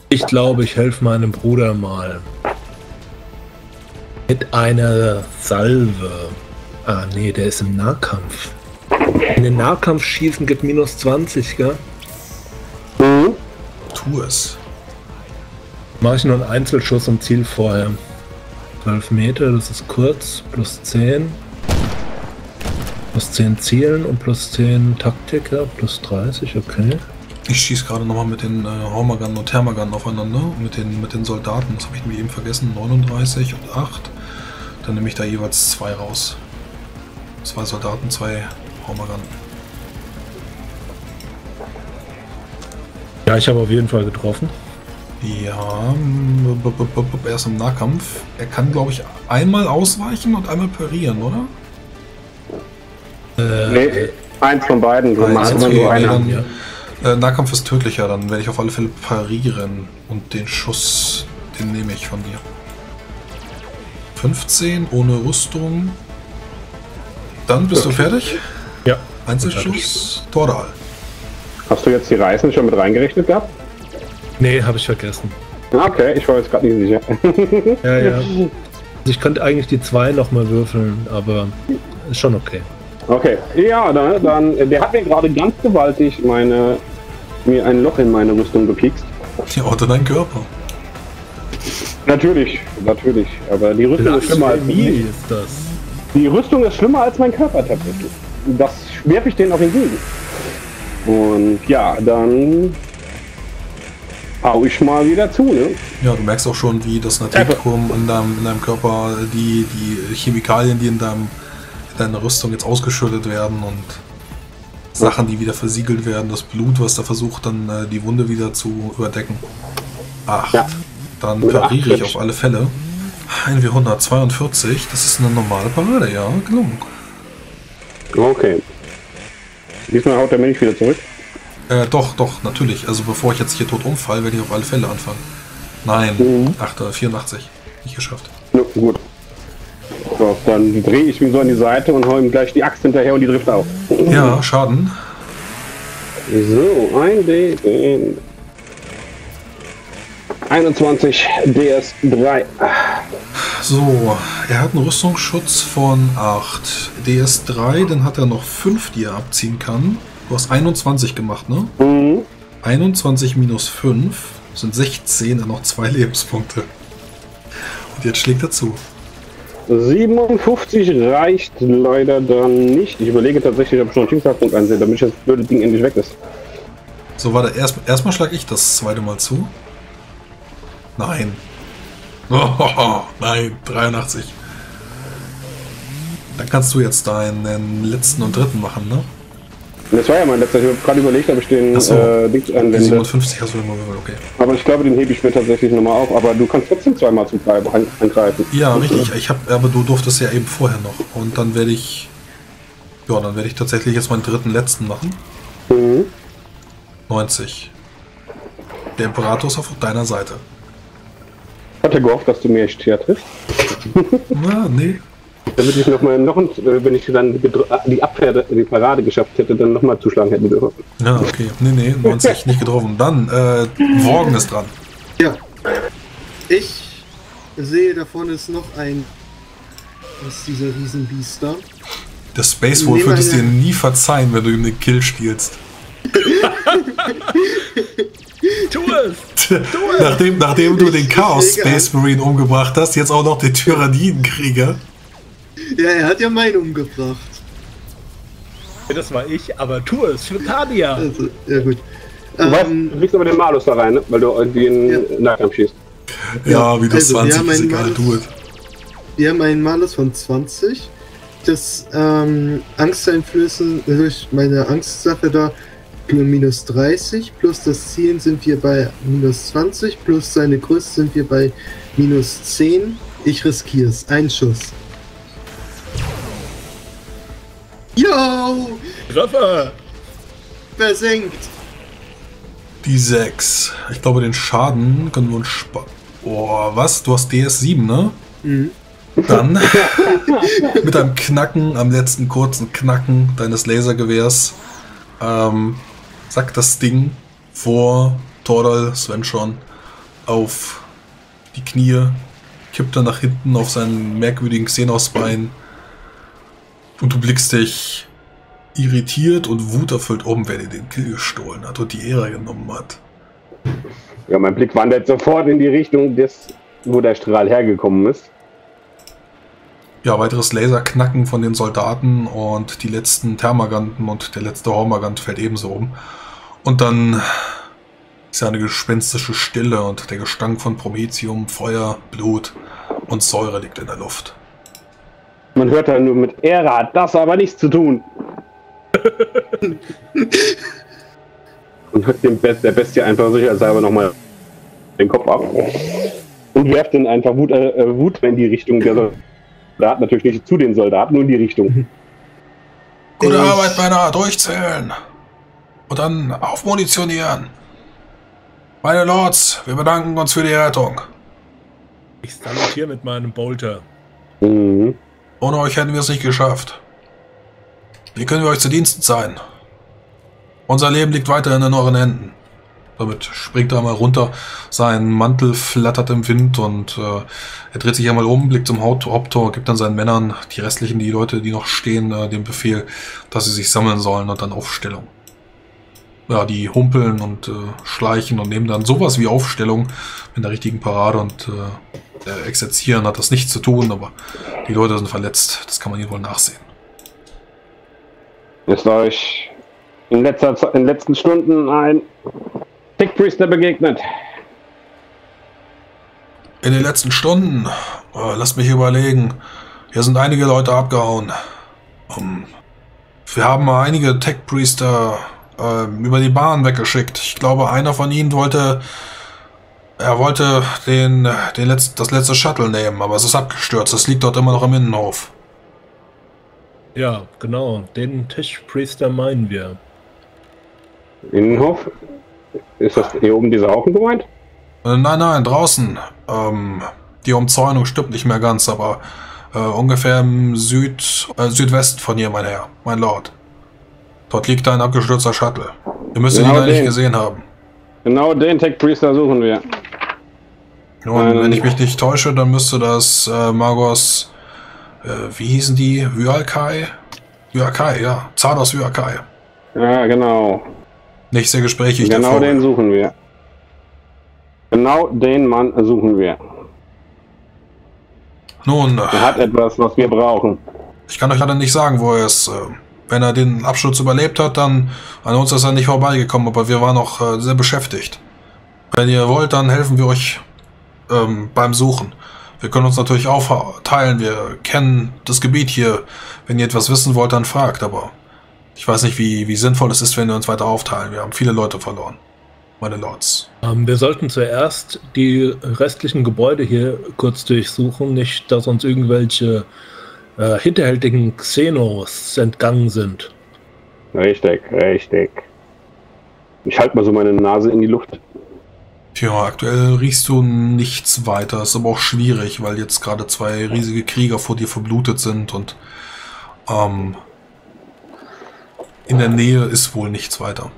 Ich glaube, ich helfe meinem Bruder mal. Mit einer Salve. Ah, nee, der ist im Nahkampf. In den Nahkampf schießen gibt minus 20, gell? Mhm. Tu es. Mache ich nur einen Einzelschuss am Ziel vorher. 12 Meter, das ist kurz. Plus 10. Plus 10 Zielen und plus 10 Taktiker. Plus 30, okay. Ich schieße gerade nochmal mit den Hormagun und Thermagun aufeinander. Mit den Soldaten. Das habe ich mir eben vergessen. 39 und 8. Dann nehme ich da jeweils 2 raus. 2 Soldaten, 2 Hormagun. Ja, ich habe auf jeden Fall getroffen. Ja, er ist im Nahkampf. Er kann, glaube ich, einmal ausweichen und einmal parieren, oder? Nee, eins von beiden. Du machst immer okay, nur einer. dann, Nahkampf ist tödlicher, dann werde ich auf alle Fälle parieren. Und den Schuss, den nehme ich von dir. 15, ohne Rüstung. Dann bist du fertig? Ja. Einzelschuss, Tordal. Hast du jetzt die Reißen schon mit reingerechnet gehabt? Nee, habe ich vergessen. Okay, ich war jetzt gerade nicht sicher. Ja, ja. Also ich könnte eigentlich die 2 nochmal würfeln, aber ist schon okay. Okay, ja, dann der hat mir gerade ganz gewaltig mir ein Loch in meine Rüstung gepiekst. Ja, unter deinen Körper. Natürlich, aber die Rüstung ist schlimmer als Wie ist das? Die Rüstung ist schlimmer als mein Körper tatsächlich. Das werfe ich denen auch entgegen. Und ja, dann hau ich mal wieder zu, ne? Ja, du merkst auch schon, wie das Natrikum in deinem Körper, die Chemikalien, die in deiner Rüstung jetzt ausgeschüttet werden und Sachen, die wieder versiegelt werden, das Blut, was da versucht, dann die Wunde wieder zu überdecken. 8. Ja. Dann Oder pariere ich 8. auf alle Fälle. 1W142, das ist eine normale Parade, ja, gelungen. Okay. Diesmal haut der mir nicht wieder zurück. Doch, natürlich. Also bevor ich jetzt hier tot umfall, werde ich auf alle Fälle anfangen. Nein, 84. Nicht geschafft. Ja, gut. So, dann drehe ich mich so an die Seite und hau ihm gleich die Axt hinterher und die trifft auf. Ja, Schaden. So, ein D. 21 DS3. So, er hat einen Rüstungsschutz von 8. DS3, dann hat er noch 5, die er abziehen kann. Du hast 21 gemacht, ne? Mhm. 21 minus 5 sind 16, dann noch 2 Lebenspunkte. Und jetzt schlägt er zu. 57 reicht leider dann nicht. Ich überlege tatsächlich, ob ich noch einen Schicksalspunkt einsehe, damit das blöde Ding endlich weg ist. So, warte, erstmal schlage ich das zweite Mal zu. Nein. Oh, nein, 83. Dann kannst du jetzt deinen letzten und dritten machen, ne? Das war ja mein letzter. Ich habe gerade überlegt, ob ich den Dings Die anwende. 57 hast du immer gewollt, okay. Aber ich glaube, den hebe ich mir tatsächlich nochmal auf. Aber du kannst trotzdem zweimal zum angreifen. Ja, richtig. Aber du durftest ja eben vorher noch. Und dann werde ich... Ja, dann werde ich tatsächlich jetzt meinen dritten letzten machen. Mhm. 90. Der Imperator ist auf deiner Seite. Hat er gehofft, dass du mir echt hier triffst? Na, nee. Damit ich wenn ich dann die Parade geschafft hätte, dann nochmal zuschlagen hätte dürfen. Ja, okay. Nee, 90 nicht getroffen. Dann, Worgen ist dran. Ja. Ich sehe, da vorne ist noch ein... Was ist dieser Riesenbiest da? Der Space Wolf wird es dir nie verzeihen, wenn du ihm den Kill stiehlst. Tu es! Nachdem du den Chaos Space Marine umgebracht hast, jetzt auch noch den Tyrannidenkrieger. Ja, er hat ja meinen umgebracht. Das war ich, aber tu es für Tania! Also, ja gut. Du kriegst aber den Malus da rein, ne? Weil du irgendwie in Nahkampf schießt. Ja, wie das also, 20 ist egal, tu es. Wir haben einen Malus von 20. Das Angsteinflößen durch meine Angstsache da minus 30, plus das Zielen sind wir bei minus 20, plus seine Größe sind wir bei minus 10. Ich riskiere es. Ein Schuss. Yo! Treffer! Versenkt! Die 6. Ich glaube, den Schaden können wir uns sparen. Oh, was? Du hast DS7, ne? Mhm. Dann mit einem Knacken, am letzten kurzen Knacken deines Lasergewehrs, sackt das Ding vor Tordal, Sven schon, auf die Knie, kippt dann nach hinten auf seinen merkwürdigen Xenos-Bein und du blickst dich irritiert und wuterfüllt um, wer dir den Kill gestohlen hat und die Ehre genommen hat. Ja, mein Blick wandert sofort in die Richtung, wo der Strahl hergekommen ist. Ja, weiteres Laserknacken von den Soldaten und die letzten Thermaganten und der letzte Hormagant fällt ebenso um. Und dann ist ja eine gespenstische Stille und der Gestank von Promethium, Feuer, Blut und Säure liegt in der Luft. Man hört da nur mit Ehre hat das aber nichts zu tun. Und hört der Bestie einfach sicherheitshalber nochmal den Kopf ab und werft dann einfach Wut in die Richtung der Soldaten, natürlich nicht zu den Soldaten, nur in die Richtung. Gute Arbeit, Männer, durchzählen und dann aufmunitionieren. Meine Lords, wir bedanken uns für die Rettung. Ich salutiere mit meinem Bolter. Mhm. Ohne euch hätten wir es nicht geschafft. Wie können wir euch zu Diensten sein? Unser Leben liegt weiterhin in euren Händen. Damit springt er mal runter, sein Mantel flattert im Wind und er dreht sich einmal um, blickt zum Haupttor, gibt dann seinen Männern, die restlichen, die Leute, die noch stehen, den Befehl, dass sie sich sammeln sollen und dann Aufstellung. Ja, die humpeln und schleichen und nehmen dann sowas wie Aufstellung in der richtigen Parade und Exerzieren hat das nichts zu tun, aber die Leute sind verletzt, das kann man ihnen wohl nachsehen. Ist euch in den letzten Stunden ein Tech Priester begegnet? In den letzten Stunden, lasst mich überlegen, hier sind einige Leute abgehauen. Wir haben einige Tech Priester über die Bahn weggeschickt. Ich glaube, einer von ihnen wollte das letzte Shuttle nehmen, aber es ist abgestürzt. Es liegt dort immer noch im Innenhof. Ja, genau. Den Tech-Priester meinen wir. Innenhof? Ist das hier oben dieser Haufen gemeint? Nein, draußen. Die Umzäunung stimmt nicht mehr ganz, aber ungefähr im Südwesten von hier, mein Herr, mein Lord. Dort liegt ein abgestürzter Shuttle. Ihr müsst ihn eigentlich gesehen haben. Genau den Tech-Priester suchen wir. Nun, wenn ich mich nicht täusche, dann müsste das Magos, wie hießen die? Vyakai? Vyakai, ja. Zardos Vyakai. Ja, genau. Nicht sehr gesprächig. Genau den suchen wir. Genau den Mann suchen wir. Nun, er hat etwas, was wir brauchen. Ich kann euch leider nicht sagen, wo er ist. Wenn er den Absturz überlebt hat, dann an uns ist er nicht vorbeigekommen, aber wir waren auch sehr beschäftigt. Wenn ihr wollt, dann helfen wir euch beim Suchen. Wir können uns natürlich aufteilen, wir kennen das Gebiet hier. Wenn ihr etwas wissen wollt, dann fragt, aber ich weiß nicht, wie sinnvoll es ist, wenn wir uns weiter aufteilen. Wir haben viele Leute verloren, meine Lords. Wir sollten zuerst die restlichen Gebäude hier kurz durchsuchen, nicht, dass uns irgendwelche hinterhältigen Xenos entgangen sind. Richtig. Ich halte mal so meine Nase in die Luft. Tja, aktuell riechst du nichts weiter. Ist aber auch schwierig, weil jetzt gerade 2 riesige Krieger vor dir verblutet sind und in der Nähe ist wohl nichts weiter.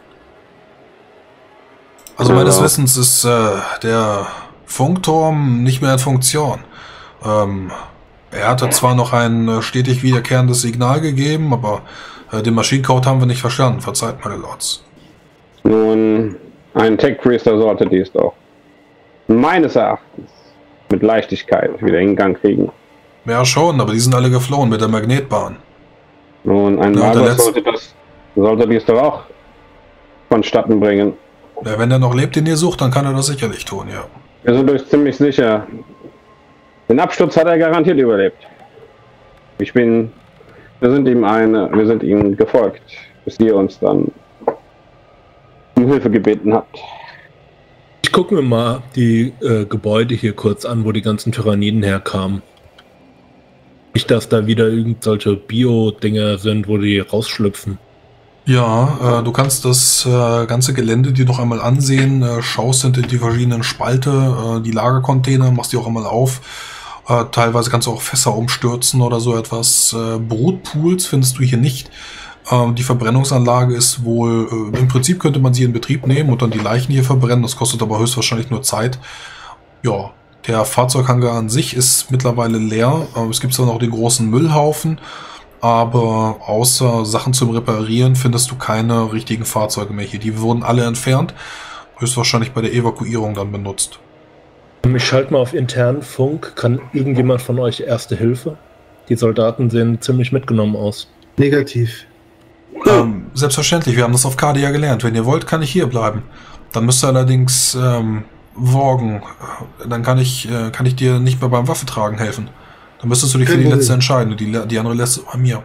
Also meines Wissens ist der Funkturm nicht mehr in Funktion. Er hatte zwar noch ein stetig wiederkehrendes Signal gegeben, aber den Maschinencode haben wir nicht verstanden. Verzeiht, meine Lords. Nun, ein Tech-Priester sollte dies doch meines Erachtens mit Leichtigkeit wieder in Gang kriegen. Ja schon, aber die sind alle geflohen mit der Magnetbahn. Nun, ein Magos sollte dies doch auch vonstatten bringen. Ja, wenn er noch lebt, den ihr sucht, dann kann er das sicherlich tun, ja. Wir sind euch ziemlich sicher. Den Absturz hat er garantiert überlebt. Wir sind ihm gefolgt, bis ihr uns dann um Hilfe gebeten habt. Ich gucke mir mal die Gebäude hier kurz an, wo die ganzen Tyranniden herkamen. Nicht, dass da wieder irgendwelche Bio-Dinger sind, wo die rausschlüpfen. Ja, du kannst das ganze Gelände dir noch einmal ansehen, schaust hinter die verschiedenen Spalte, die Lagercontainer, machst die auch einmal auf. Teilweise kannst du auch Fässer umstürzen oder so etwas. Brutpools findest du hier nicht. Die Verbrennungsanlage ist wohl, im Prinzip könnte man sie in Betrieb nehmen und dann die Leichen hier verbrennen. Das kostet aber höchstwahrscheinlich nur Zeit. Ja, der Fahrzeughangar an sich ist mittlerweile leer. Es gibt zwar noch den großen Müllhaufen, aber außer Sachen zum Reparieren findest du keine richtigen Fahrzeuge mehr hier. Die wurden alle entfernt, höchstwahrscheinlich bei der Evakuierung dann benutzt. Ich schalte mal auf internen Funk. Kann irgendjemand von euch Erste Hilfe? Die Soldaten sehen ziemlich mitgenommen aus. Negativ. Selbstverständlich, wir haben das auf Cardia gelernt. Wenn ihr wollt, kann ich hier bleiben. Dann müsst ihr allerdings worgen. Dann kann ich dir nicht mehr beim Waffentragen helfen. Dann müsstest du dich für die letzte entscheiden. Die andere letzte bei mir.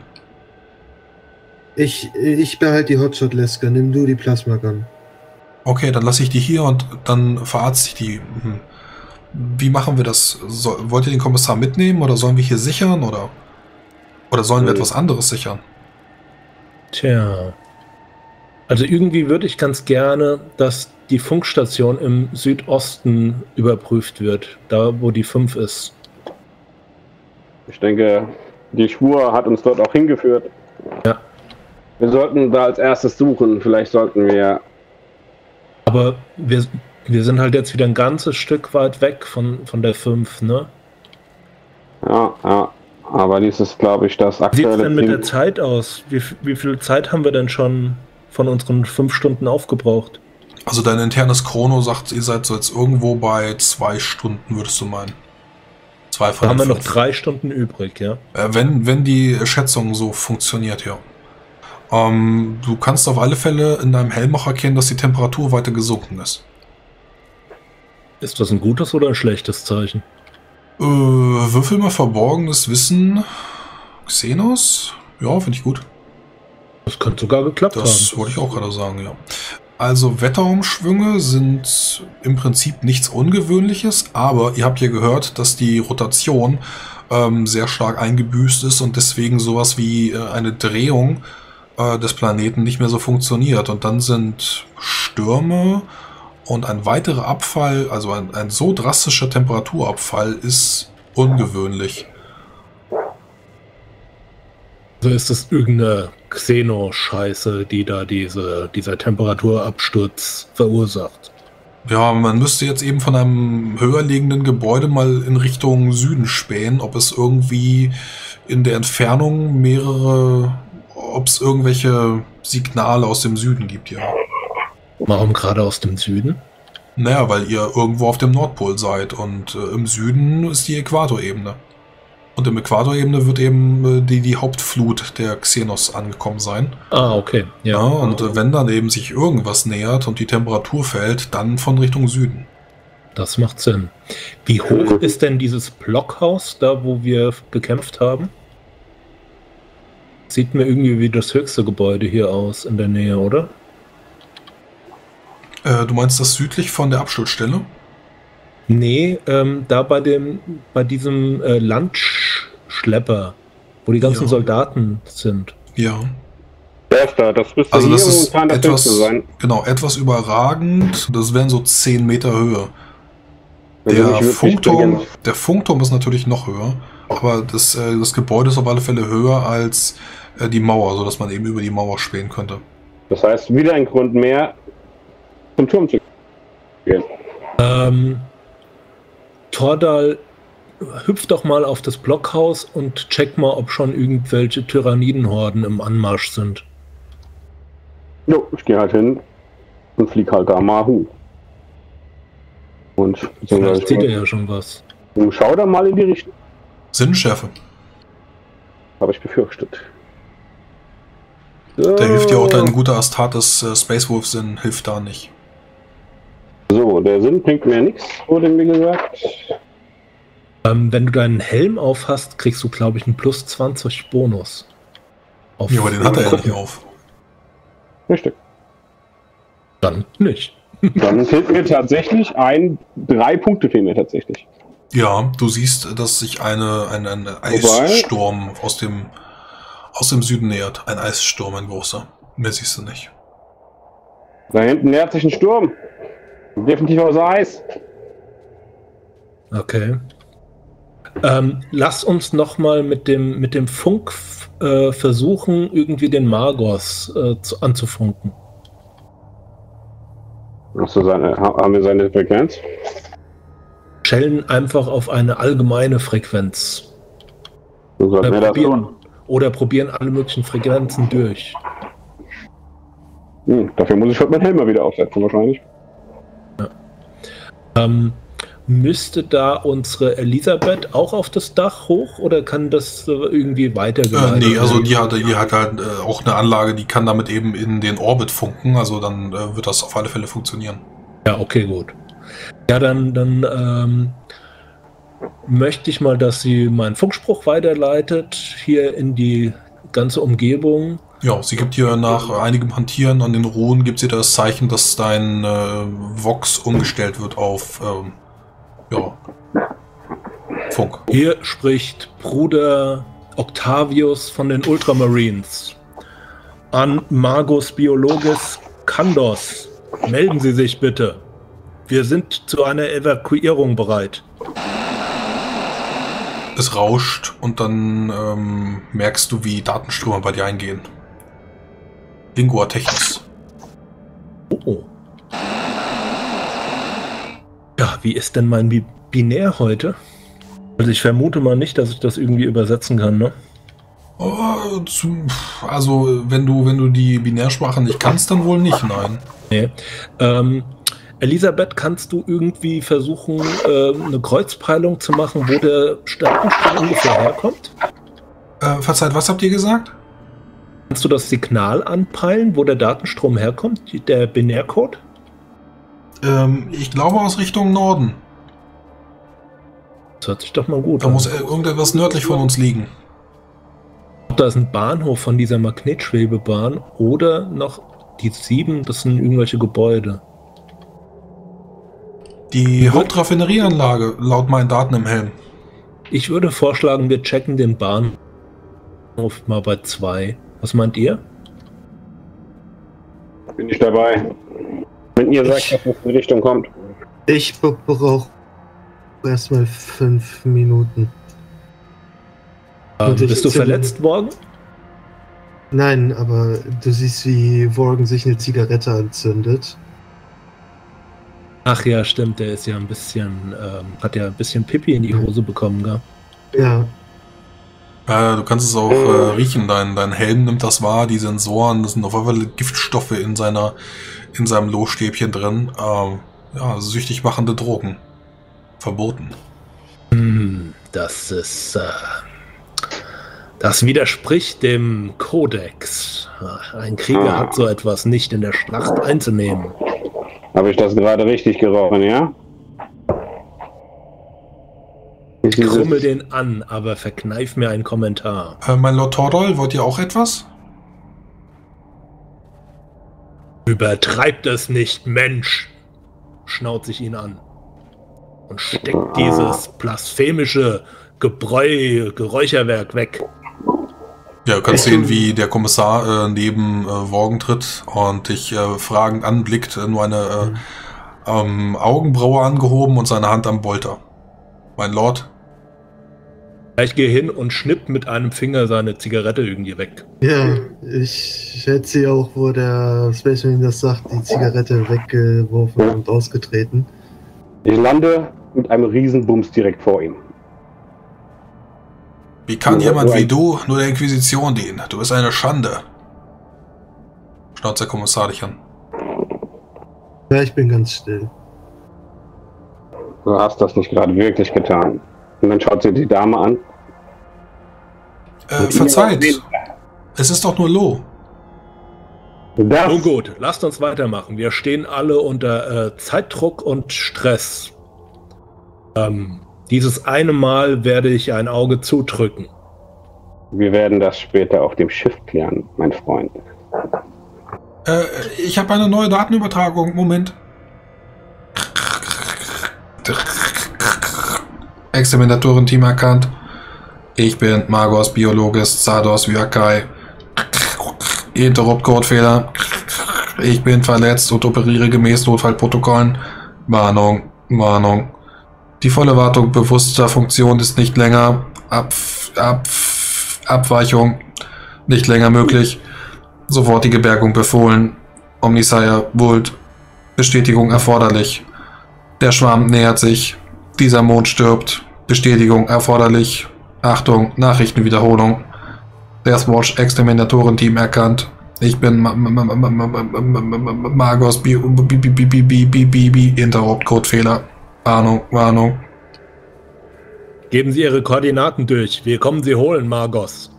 Ich behalte die Hotshot-Lesker. Nimm du die Plasma-Gun. Okay, dann lasse ich die hier und dann verarzte ich die. Wie machen wir das? Wollt ihr den Kommissar mitnehmen oder sollen wir hier sichern oder sollen wir etwas anderes sichern? Tja. Also irgendwie würde ich ganz gerne, dass die Funkstation im Südosten überprüft wird, da wo die 5 ist. Ich denke, die Spur hat uns dort auch hingeführt. Ja. Wir sollten da als erstes suchen. Vielleicht sollten wir... Aber wir sind halt jetzt wieder ein ganzes Stück weit weg von der 5, ne? Ja. Aber dies ist, glaube ich, das aktuelle... Wie sieht es denn mit der Zeit aus? Wie viel Zeit haben wir denn schon von unseren 5 Stunden aufgebraucht? Also dein internes Chrono sagt, ihr seid so jetzt irgendwo bei 2 Stunden, würdest du meinen. 2 von Da haben wir 5. noch 3 Stunden übrig, ja? Wenn die Schätzung so funktioniert, ja. Du kannst auf alle Fälle in deinem Helm auch erkennen, dass die Temperatur weiter gesunken ist. Ist das ein gutes oder ein schlechtes Zeichen? Würfel mal verborgenes Wissen. Xenos? Ja, finde ich gut. Das könnte sogar geklappt haben. Das wollte ich auch gerade sagen, ja. Also Wetterumschwünge sind im Prinzip nichts Ungewöhnliches, aber ihr habt ja gehört, dass die Rotation sehr stark eingebüßt ist und deswegen sowas wie eine Drehung des Planeten nicht mehr so funktioniert. Und dann sind Stürme und ein weiterer Abfall, also ein so drastischer Temperaturabfall ist ungewöhnlich. Also ist das irgendeine Xeno-Scheiße, die da dieser Temperaturabsturz verursacht? Ja, man müsste jetzt eben von einem höher liegenden Gebäude mal in Richtung Süden spähen, ob es irgendwie in der Entfernung ob es irgendwelche Signale aus dem Süden gibt, ja. Warum gerade aus dem Süden? Naja, weil ihr irgendwo auf dem Nordpol seid und im Süden ist die Äquatorebene. Und im Äquatorebene wird eben die Hauptflut der Xenos angekommen sein. Ah, okay. Ja, und wenn dann eben sich irgendwas nähert und die Temperatur fällt, dann von Richtung Süden. Das macht Sinn. Wie hoch ist denn dieses Blockhaus, da wo wir gekämpft haben? Sieht mir irgendwie wie das höchste Gebäude hier aus in der Nähe, oder? Du meinst das südlich von der Absturzstelle? Nee, da bei diesem Landschlepper, wo die ganzen Soldaten sind. Ja. Das müsste Also hier das ist momentan das höchste sein. Genau, etwas überragend. Das wären so 10 Meter Höhe. Also Der Funkturm ist natürlich noch höher, aber das Gebäude ist auf alle Fälle höher als die Mauer, sodass man eben über die Mauer spähen könnte. Das heißt, wieder ein Grund mehr, zum Turm zu gehen. Tordal, hüpf doch mal auf das Blockhaus und check mal, ob schon irgendwelche Tyrannidenhorden im Anmarsch sind. Jo, ich gehe halt hin und flieg halt da mal hoch. Und vielleicht sieht er ja schon was. Schau da mal in die Richtung. Sinnenschärfe. Habe ich befürchtet. Da hilft ja auch dein guter Astartes Space Wolf Sinn, hilft da nicht. So, der Sinn bringt mir nichts, wurde mir gesagt. Wenn du deinen Helm auf hast, kriegst du, glaube ich, einen plus 20 Bonus. Ja, aber den hat er ja nicht auf. Richtig. Dann nicht. Dann fehlt mir tatsächlich 3 Punkte fehlen mir tatsächlich. Ja, du siehst, dass sich ein Eissturm aus dem Süden nähert. Ein Eissturm, ein großer. Mehr siehst du nicht. Da hinten nähert sich ein Sturm. Definitiv aus Eis. Okay. Lass uns nochmal mit dem Funk versuchen, irgendwie den Magos anzufunken. Haben wir seine Frequenz? Schellen einfach auf eine allgemeine Frequenz. So sollten wir das tun. Oder probieren alle möglichen Frequenzen durch. Dafür muss ich heute meinen Helm mal wieder aufsetzen, wahrscheinlich. Ja. Müsste da unsere Elisabeth auch auf das Dach hoch oder kann das irgendwie weitergeleitet nee, also die hat halt auch eine Anlage, die kann damit eben in den Orbit funken, also dann wird das auf alle Fälle funktionieren. Ja, okay, gut. Ja, dann möchte ich mal, dass sie meinen Funkspruch weiterleitet, hier in die ganze Umgebung. Ja, sie gibt dir nach einigem Hantieren an den Ruhen, gibt sie das Zeichen, dass dein Vox umgestellt wird auf Funk. Hier spricht Bruder Octavius von den Ultramarines. An Magus Biologus Kandos. Melden Sie sich bitte. Wir sind zu einer Evakuierung bereit. Es rauscht und dann merkst du, wie Datenströme bei dir eingehen. Lingua Technis. Oh. Ja, wie ist denn mein Binär heute? Also ich vermute mal nicht, dass ich das irgendwie übersetzen kann, ne? Also wenn du die Binärsprache nicht kannst, dann wohl nicht, nein. Nee. Elisabeth, kannst du irgendwie versuchen, eine Kreuzpeilung zu machen, wo der Datenstrom ungefähr herkommt? Verzeiht, was habt ihr gesagt? Kannst du das Signal anpeilen, wo der Datenstrom herkommt, der Binärcode? Ich glaube aus Richtung Norden. Das hört sich doch mal gut an. Da muss irgendetwas nördlich von uns liegen. Da ist ein Bahnhof von dieser Magnetschwebebahn oder noch die 7, das sind irgendwelche Gebäude. Die Hauptraffinerieanlage, laut meinen Daten im Helm. Ich würde vorschlagen, wir checken den Bahnhof mal bei 2. Was meint ihr? Bin ich dabei. Wenn ihr sagt, dass es in die Richtung kommt. Ich brauche erstmal 5 Minuten. Bist du verletzt worden? Nein, aber du siehst, wie Worgen sich eine Zigarette anzündet. Ach ja, stimmt, der ist ja ein bisschen, hat ja ein bisschen Pipi in die Hose bekommen, gell? Ja. Du kannst es auch riechen, dein Helm nimmt das wahr, die Sensoren, das sind auf jeden Fall Giftstoffe in seinem Lohstäbchen drin. Süchtig machende Drogen. Verboten. Das ist, das widerspricht dem Kodex. Ein Krieger hat so etwas nicht in der Schlacht einzunehmen. Habe ich das gerade richtig gerochen, ja? Ich krummel den an, aber verkneif mir einen Kommentar. Mein Lord Tordal, wollt ihr auch etwas? Übertreibt es nicht, Mensch! Schnauze ich ihn an. Und steckt dieses blasphemische Geräucherwerk weg. Ja, du kannst sehen, wie der Kommissar neben Worgen tritt und dich fragend anblickt, nur eine Augenbraue angehoben und seine Hand am Bolter. Mein Lord? Ich gehe hin und schnipp mit einem Finger seine Zigarette irgendwie weg. Ja, ich schätze ja auch, wo der Space Marine das sagt, die Zigarette weggeworfen und ausgetreten. Ich lande mit einem Riesenbums direkt vor ihm. Wie kann jemand wie du nur der Inquisition dienen? Du bist eine Schande. Schnauzt der Kommissar dich an. Ja, ich bin ganz still. Du hast das nicht gerade wirklich getan. Und dann schaut sie die Dame an. Verzeiht. Es ist doch nur Lo. Nun gut, lasst uns weitermachen. Wir stehen alle unter Zeitdruck und Stress. Dieses eine Mal werde ich ein Auge zudrücken. Wir werden das später auf dem Schiff klären, mein Freund. Ich habe eine neue Datenübertragung. Moment. Exterminatoren-Team erkannt. Ich bin Magos Biologus Zardos Vyakai. Interrupt-Codefehler. Ich bin verletzt und operiere gemäß Notfallprotokollen. Warnung, Warnung. Die volle Wartung bewusster Funktion ist nicht länger. Abweichung nicht länger möglich. Sofortige Bergung befohlen. Omnisire Vult. Bestätigung erforderlich. Der Schwarm nähert sich. Dieser Mond stirbt. Bestätigung erforderlich. Achtung, Nachrichtenwiederholung. Deathwatch Exterminatoren-Team erkannt. Ich bin Magos Interrupt-Codefehler. Warnung. Geben Sie Ihre Koordinaten durch. Wir kommen Sie holen, Magos.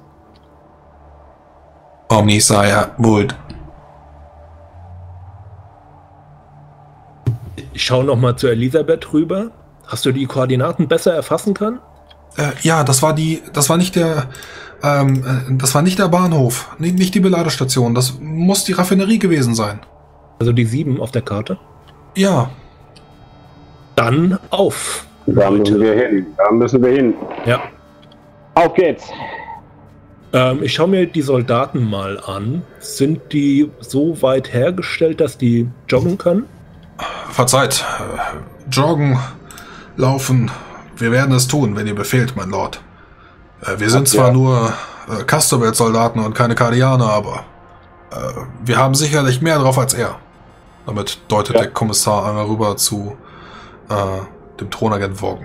Omnisire Vult. Ich schaue nochmal zu Elisabeth rüber. Hast du die Koordinaten besser erfassen können? Ja, das war nicht der Bahnhof, nicht die Beladestation. Das muss die Raffinerie gewesen sein. Also die 7 auf der Karte? Ja. Dann auf. Da müssen wir hin. Ja. Auf geht's. Ich schaue mir die Soldaten mal an. Sind die so weit hergestellt, dass die joggen können? Verzeiht. Joggen, laufen. Wir werden es tun, wenn ihr befehlt, mein Lord. Wir sind zwar nur Casterwelt-Soldaten und keine Kardianer, aber wir haben sicherlich mehr drauf als er. Damit deutet der Kommissar einmal rüber zu dem Thronagent Worgen.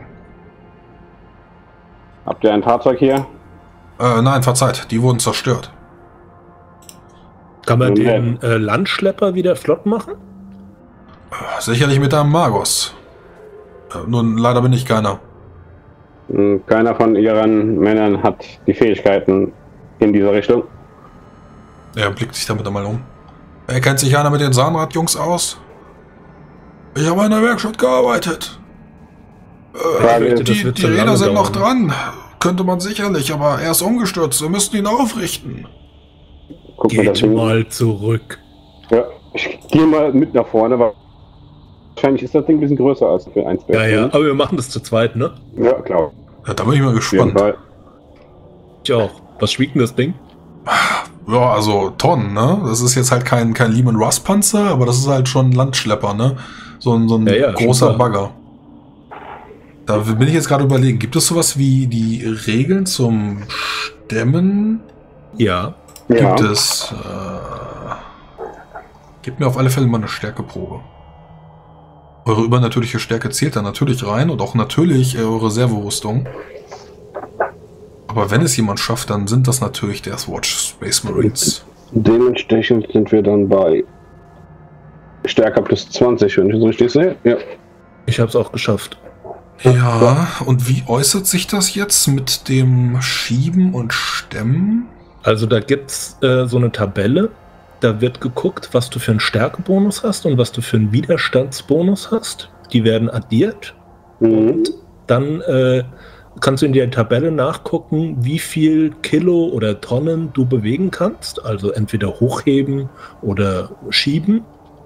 Habt ihr ein Fahrzeug hier? Nein, verzeiht, die wurden zerstört. Kann man den Landschlepper wieder flott machen? Sicherlich mit einem Magos. Nun, leider bin ich keiner. Keiner von ihren Männern hat die Fähigkeiten in dieser Richtung. Er blickt sich damit einmal um. Kennt sich einer mit den Zahnrad-Jungs aus? Ich habe in der Werkstatt gearbeitet. Die Räder sind noch dran. Könnte man sicherlich, aber er ist umgestürzt. Wir müssten ihn aufrichten. Geht mal zurück. Ja, ich gehe mal mit nach vorne, weil wahrscheinlich ist das Ding ein bisschen größer als für 1. Ja, aber wir machen das zu zweit, ne? Ja, klar. Ja, da bin ich mal gespannt. Ich auch. Was wiegt denn das Ding? Ja, also Tonnen, ne? Das ist jetzt halt kein Lehman Russ Panzer, aber das ist halt schon ein Landschlepper, ne? So ein großer Bagger. Da bin ich jetzt gerade überlegen, gibt es sowas wie die Regeln zum Stemmen? Ja. Gibt es. Gebt mir auf alle Fälle mal eine Stärkeprobe. Eure übernatürliche Stärke zählt da natürlich rein und auch natürlich eure Servorüstung. Aber wenn es jemand schafft, dann sind das natürlich Deathwatch Space Marines. Dementsprechend sind wir dann bei Stärke plus 20, wenn ich das richtig sehe. Ja. Ich habe es auch geschafft. Ja, und wie äußert sich das jetzt mit dem Schieben und Stemmen? Also da gibt's so eine Tabelle, da wird geguckt, was du für einen Stärkebonus hast und was du für einen Widerstandsbonus hast. Die werden addiert und dann kannst du in der Tabelle nachgucken, wie viel Kilo oder Tonnen du bewegen kannst. Also entweder hochheben oder schieben.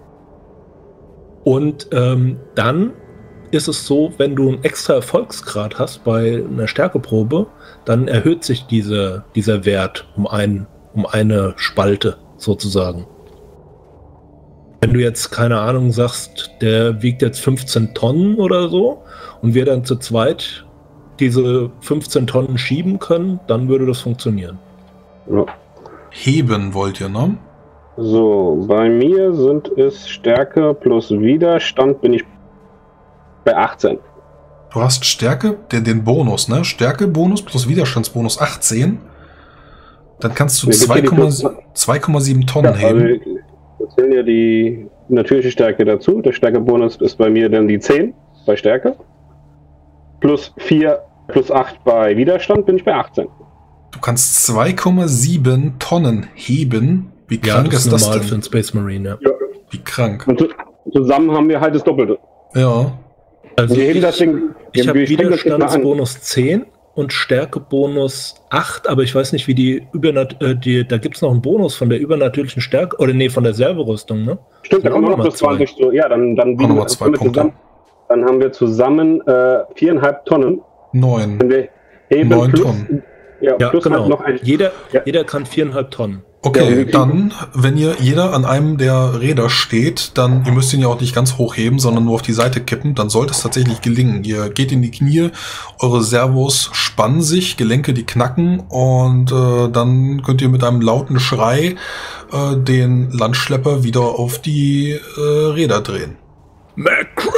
Und dann ist es so, wenn du einen extra Erfolgsgrad hast bei einer Stärkeprobe, dann erhöht sich dieser Wert um eine Spalte sozusagen. Wenn du jetzt, keine Ahnung, sagst, der wiegt jetzt 15 Tonnen oder so und wir dann zu zweit diese 15 Tonnen schieben können, dann würde das funktionieren. Ja. Heben wollt ihr, ne? So, bei mir sind es Stärke plus Widerstand, bin ich bei 18. Du hast Stärke, den Bonus, ne? Stärke-Bonus plus Widerstandsbonus 18. Dann kannst du 2,7 Tonnen heben. Also, wir zählen ja die natürliche Stärke dazu. Der Stärke-Bonus ist bei mir dann die 10 bei Stärke. Plus 4, plus 8 bei Widerstand bin ich bei 18. Du kannst 2,7 Tonnen heben. Wie krank ist das denn? Für einen Space Marine, ja. Wie krank. Und zusammen haben wir halt das Doppelte. Ja. Also wir heben das Ding. Ich habe Widerstandsbonus 10 und Stärkebonus 8, aber ich weiß nicht, wie da gibt es noch einen Bonus von der übernatürlichen Stärke, oder nee, von der Servorüstung, ne? Stimmt, da kommen noch plus 20 so. Ja, dann nochmal 2 Punkte. Dann haben wir zusammen 4,5 Tonnen. 9. Wenn wir heben 9 plus, Tonnen. Ja, Ja, plus genau. halt noch ein. Jeder Ja. kann 4,5 Tonnen. Okay, Ja, dann, wenn jeder an einem der Räder steht, dann, ihr müsst ihn ja auch nicht ganz hochheben, sondern nur auf die Seite kippen, dann sollte es tatsächlich gelingen. Ihr geht in die Knie, eure Servos spannen sich, Gelenke die knacken und dann könnt ihr mit einem lauten Schrei den Landschlepper wieder auf die Räder drehen. McCrack!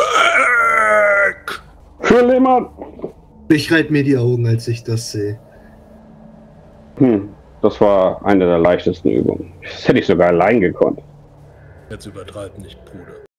Für Lehmann! Ich reibe mir die Augen, als ich das sehe. Das war eine der leichtesten Übungen. Das hätte ich sogar allein gekonnt. Jetzt übertreib nicht, Bruder.